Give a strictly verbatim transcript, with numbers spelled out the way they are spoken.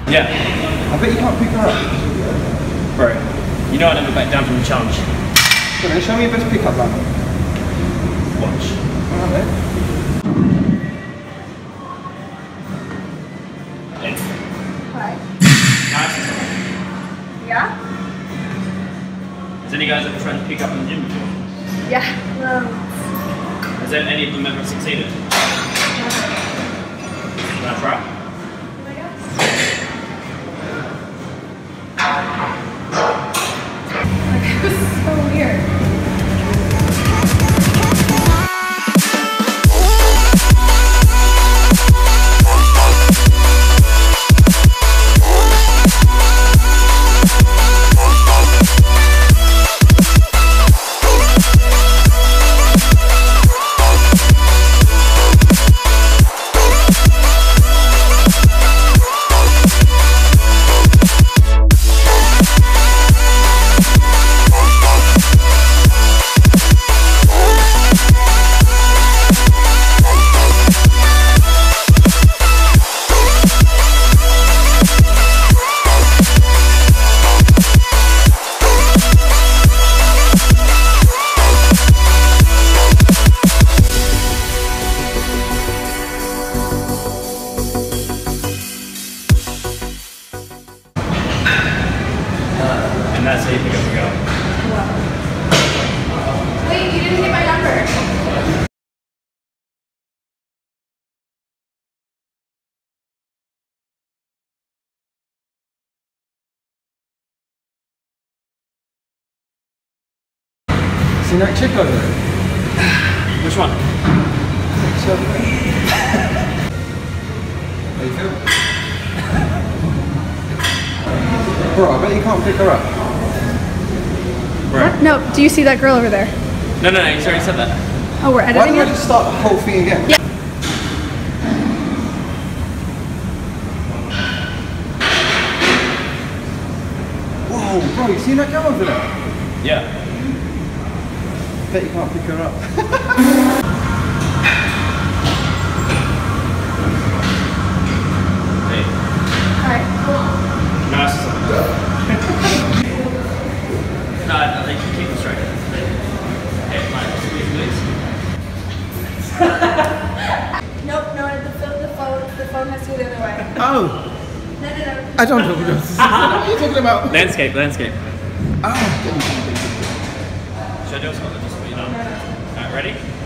Yeah. I bet you can't pick her up. Bro, you know I never back down from the challenge. Come on, show me your best pickup line. Watch. Alright, mate. Hi. Nice. Yeah? Has any guys ever tried to pick up in the gym before? Yeah. Um, Has any of them ever succeeded? That's right. I guess. Like, it was so weird. And that's how you pick up a girl. Wow. Wait, you didn't get my number. See that chick over there? Which one? So, how you feel? Bro, I bet you can't pick her up. Bro. No, do you see that girl over there? No, no, no, he's already said that. Oh, we're Why editing don't I it? just start the whole thing again? Yeah. Whoa, bro, you seen that girl over there? Yeah. Bet you can't pick her up. Hey. Alright. Nice. No, no, they can keep it straight. Hey, fine, squeeze, please. Nope, no, the, phone, the phone, the phone has to go the other way. Oh, No, no, no. I don't know what you're talking about. Landscape, landscape. Oh, Should I do a spot? Just so you know. Alright, ready?